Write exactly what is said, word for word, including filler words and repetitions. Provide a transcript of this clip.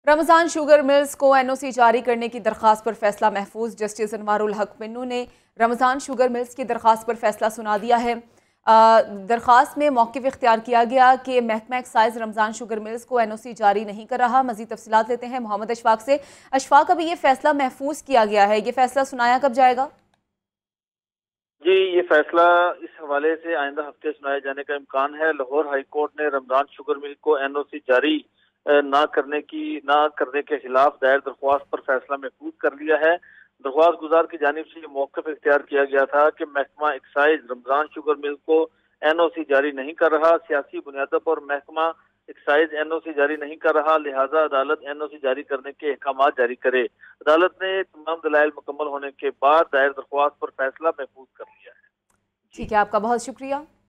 Ramzan sugar mills को N O C जारी करने की दरख्वास्त पर फैसला महफूज। जस्टिस अनवारुल हक मिन्नू ने रमज़ान शुगर मिल्स की दरख्वास्त पर फैसला सुना दिया है। दरख्वास्त में मौक़िफ़ इख्तियार किया गया कि महकमा एक्साइज रमज़ान शुगर मिल्स को एन ओ सी जारी नहीं कर रहा। मज़ीद तफसीलात लेते हैं मोहम्मद अशफाक से। अशफाक, अभी ये फैसला महफूज किया गया है, ये फैसला सुनाया कब जाएगा? जी, ये फैसला इस हवाले से आइंदा हफ्ते सुनाए जाने का इम्कान है। लाहौर हाई कोर्ट ने रमजान शुगर मिल को एन ओ सी जारी ना करने की ना करने के खिलाफ दायर दरख्वास्त पर फैसला महफूज कर लिया है। दरख्वास्त गुजार की जानिब से ये मौक़िफ़ इख्तियार किया गया था कि महकमा एक्साइज रमजान शुगर मिल को एन ओ सी जारी नहीं कर रहा। सियासी बुनियादों पर महकमा एक्साइज एन ओ सी जारी नहीं कर रहा, लिहाजा अदालत एन ओ सी जारी करने के अहकाम जारी करे। अदालत ने तमाम दलाइल मुकम्मल होने के बाद दायर दरख्वास्त पर फैसला महफूज कर लिया है। जी। ठीक है, आपका बहुत शुक्रिया।